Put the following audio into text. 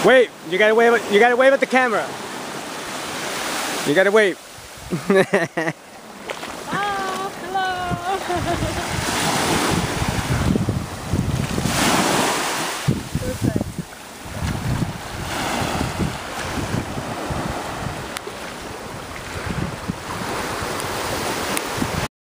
Wait, you gotta wave at the camera. You gotta wave. Ah, hello.